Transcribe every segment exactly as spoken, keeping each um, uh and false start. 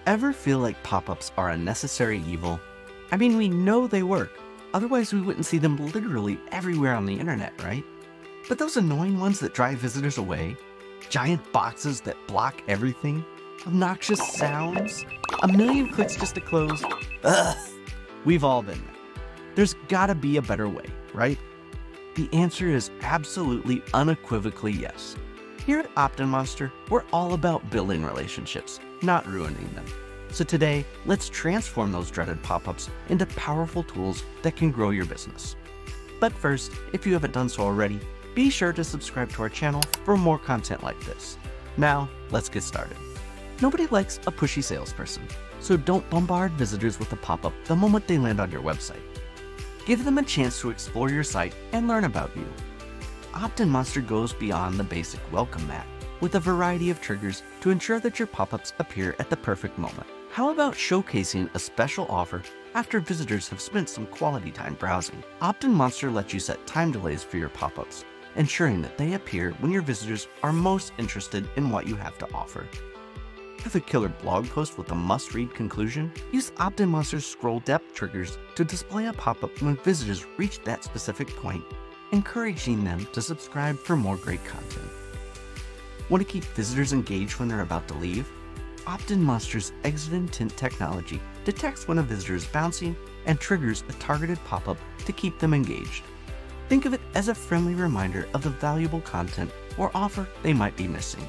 Ever feel like pop-ups are a necessary evil? I mean, we know they work. Otherwise, we wouldn't see them literally everywhere on the internet, right? But those annoying ones that drive visitors away, giant boxes that block everything, obnoxious sounds, a million clicks just to close, ugh, we've all been there. There's gotta be a better way, right? The answer is absolutely unequivocally yes. Here at OptinMonster, we're all about building relationships, not ruining them. So today, let's transform those dreaded pop-ups into powerful tools that can grow your business. But first, if you haven't done so already, be sure to subscribe to our channel for more content like this. Now, let's get started. Nobody likes a pushy salesperson, so don't bombard visitors with a pop-up the moment they land on your website. Give them a chance to explore your site and learn about you. OptinMonster goes beyond the basic welcome mat with a variety of triggers to ensure that your pop-ups appear at the perfect moment. How about showcasing a special offer after visitors have spent some quality time browsing? OptinMonster lets you set time delays for your pop-ups, ensuring that they appear when your visitors are most interested in what you have to offer. Have a killer blog post with a must-read conclusion? Use OptinMonster's scroll depth triggers to display a pop-up when visitors reach that specific point, encouraging them to subscribe for more great content. Want to keep visitors engaged when they're about to leave? OptinMonster's exit intent technology detects when a visitor is bouncing and triggers a targeted pop-up to keep them engaged. Think of it as a friendly reminder of the valuable content or offer they might be missing.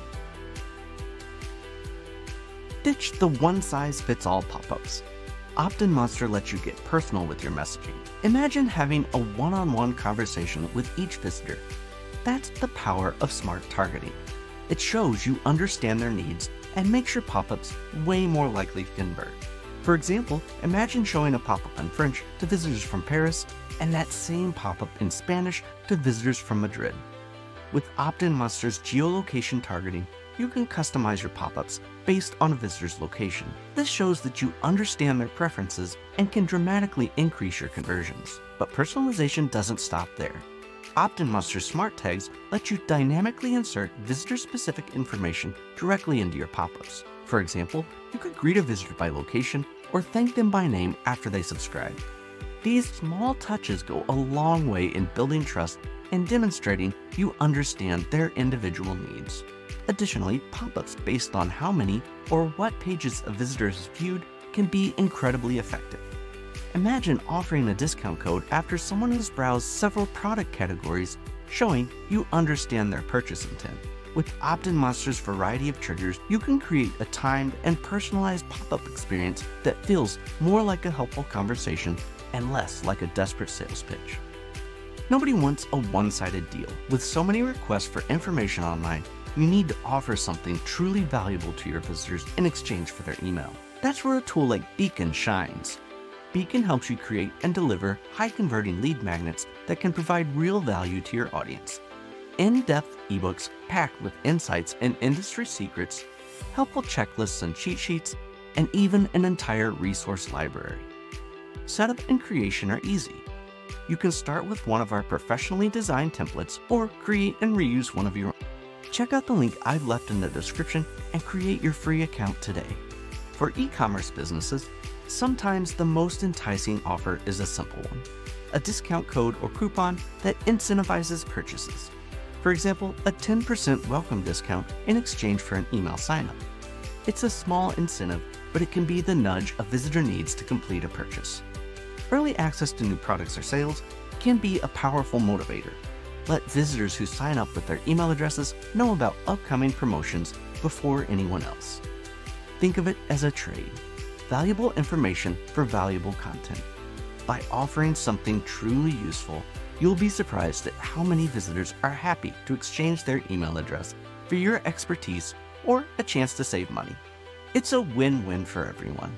Ditch the one-size-fits-all pop-ups. OptinMonster lets you get personal with your messaging. Imagine having a one-on-one conversation with each visitor. That's the power of smart targeting. It shows you understand their needs and makes your pop-ups way more likely to convert. For example, imagine showing a pop-up in French to visitors from Paris and that same pop-up in Spanish to visitors from Madrid. With OptinMonster's geolocation targeting, you can customize your pop-ups based on a visitor's location. This shows that you understand their preferences and can dramatically increase your conversions. But personalization doesn't stop there. OptinMonster's smart tags let you dynamically insert visitor-specific information directly into your pop-ups. For example, you could greet a visitor by location or thank them by name after they subscribe. These small touches go a long way in building trust and demonstrating you understand their individual needs. Additionally, pop-ups based on how many or what pages a visitor has viewed can be incredibly effective. Imagine offering a discount code after someone has browsed several product categories, showing you understand their purchase intent. With OptinMonster's variety of triggers, you can create a timed and personalized pop-up experience that feels more like a helpful conversation and less like a desperate sales pitch. Nobody wants a one-sided deal. With so many requests for information online, you need to offer something truly valuable to your visitors in exchange for their email. That's where a tool like Beacon shines. Beacon helps you create and deliver high-converting lead magnets that can provide real value to your audience. In-depth ebooks packed with insights and industry secrets, helpful checklists and cheat sheets, and even an entire resource library. Setup and creation are easy. You can start with one of our professionally designed templates or create and reuse one of your own. Check out the link I've left in the description and create your free account today. For e-commerce businesses, sometimes the most enticing offer is a simple one, a discount code or coupon that incentivizes purchases. For example, a ten percent welcome discount in exchange for an email sign-up. It's a small incentive, but it can be the nudge a visitor needs to complete a purchase. Early access to new products or sales can be a powerful motivator. Let visitors who sign up with their email addresses know about upcoming promotions before anyone else. Think of it as a trade. Valuable information for valuable content. By offering something truly useful, you'll be surprised at how many visitors are happy to exchange their email address for your expertise or a chance to save money. It's a win-win for everyone.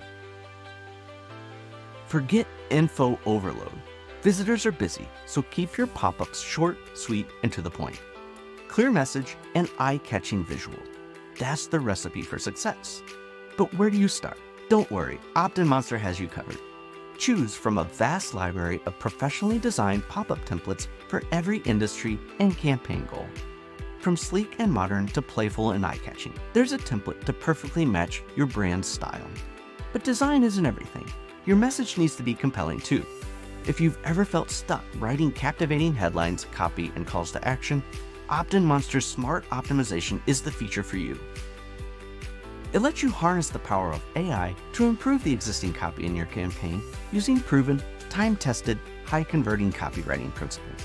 Forget info overload. Visitors are busy, so keep your pop-ups short, sweet, and to the point. Clear message and eye-catching visual. That's the recipe for success. But where do you start? Don't worry, OptinMonster has you covered. Choose from a vast library of professionally designed pop-up templates for every industry and campaign goal. From sleek and modern to playful and eye-catching, there's a template to perfectly match your brand's style. But design isn't everything. Your message needs to be compelling too. If you've ever felt stuck writing captivating headlines, copy, and calls to action, OptinMonster's Smart Optimization is the feature for you. It lets you harness the power of A I to improve the existing copy in your campaign using proven, time-tested, high-converting copywriting principles.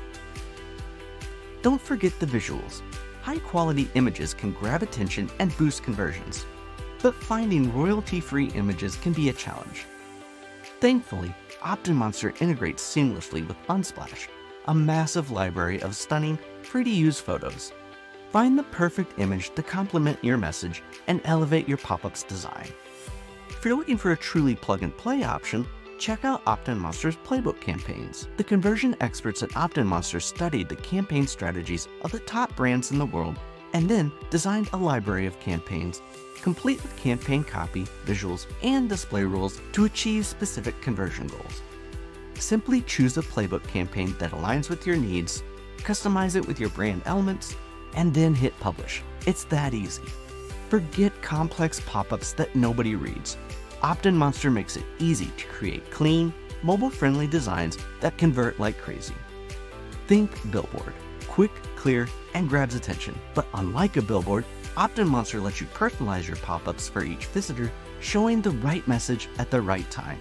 Don't forget the visuals. High-quality images can grab attention and boost conversions, but finding royalty-free images can be a challenge. Thankfully, OptinMonster integrates seamlessly with Unsplash, a massive library of stunning, free-to-use photos. Find the perfect image to complement your message and elevate your pop-up's design. If you're looking for a truly plug-and-play option, check out OptinMonster's Playbook campaigns. The conversion experts at OptinMonster studied the campaign strategies of the top brands in the world and then designed a library of campaigns, complete with campaign copy, visuals, and display rules to achieve specific conversion goals. Simply choose a playbook campaign that aligns with your needs, customize it with your brand elements, and then hit publish. It's that easy. Forget complex pop-ups that nobody reads. OptinMonster makes it easy to create clean, mobile-friendly designs that convert like crazy. Think billboard. Quick, clear, and grabs attention. But unlike a billboard, OptinMonster lets you personalize your pop-ups for each visitor, showing the right message at the right time.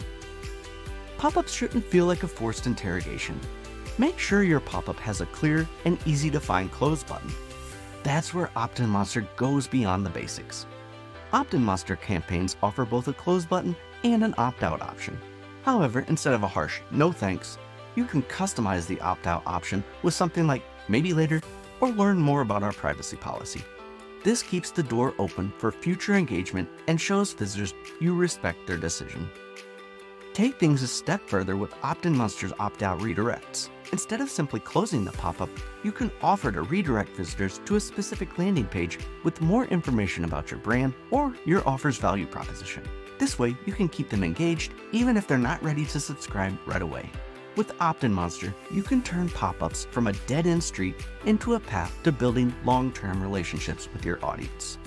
Pop-ups shouldn't feel like a forced interrogation. Make sure your pop-up has a clear and easy-to-find close button. That's where OptinMonster goes beyond the basics. OptinMonster campaigns offer both a close button and an opt-out option. However, instead of a harsh no thanks, you can customize the opt-out option with something like maybe later or learn more about our privacy policy. This keeps the door open for future engagement and shows visitors you respect their decision. Take things a step further with OptinMonster's opt-out redirects. Instead of simply closing the pop-up, you can offer to redirect visitors to a specific landing page with more information about your brand or your offer's value proposition. This way, you can keep them engaged even if they're not ready to subscribe right away. With OptinMonster, you can turn pop-ups from a dead-end street into a path to building long-term relationships with your audience.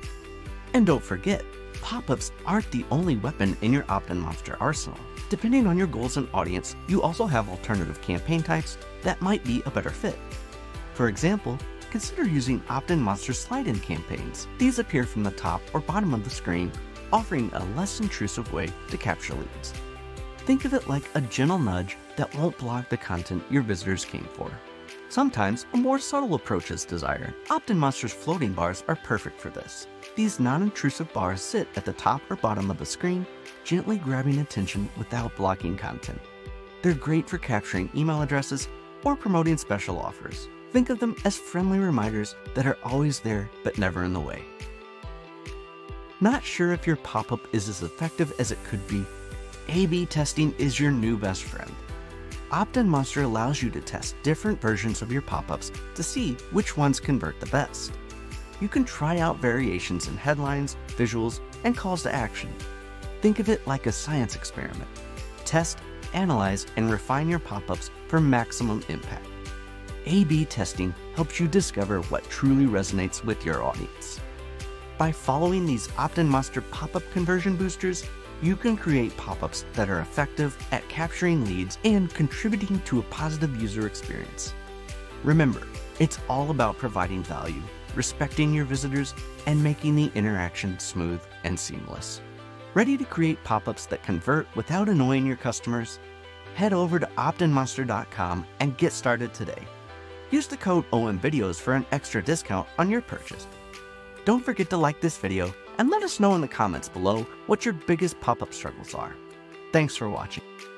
And don't forget, pop-ups aren't the only weapon in your OptinMonster arsenal. Depending on your goals and audience, you also have alternative campaign types that might be a better fit. For example, consider using OptinMonster slide-in campaigns. These appear from the top or bottom of the screen, offering a less intrusive way to capture leads. Think of it like a gentle nudge that won't block the content your visitors came for. Sometimes a more subtle approach is desired. OptinMonster's floating bars are perfect for this. These non-intrusive bars sit at the top or bottom of the screen, gently grabbing attention without blocking content. They're great for capturing email addresses or promoting special offers. Think of them as friendly reminders that are always there but never in the way. Not sure if your pop-up is as effective as it could be? A B testing is your new best friend. OptinMonster allows you to test different versions of your pop-ups to see which ones convert the best. You can try out variations in headlines, visuals, and calls to action. Think of it like a science experiment. Test, analyze, and refine your pop-ups for maximum impact. A B testing helps you discover what truly resonates with your audience. By following these OptinMonster pop-up conversion boosters, you can create pop-ups that are effective at capturing leads and contributing to a positive user experience. Remember, it's all about providing value, respecting your visitors, and making the interaction smooth and seamless. Ready to create pop-ups that convert without annoying your customers? Head over to Optin Monster dot com and get started today. Use the code O M videos for an extra discount on your purchase. Don't forget to like this video and let us know in the comments below what your biggest pop-up struggles are. Thanks for watching.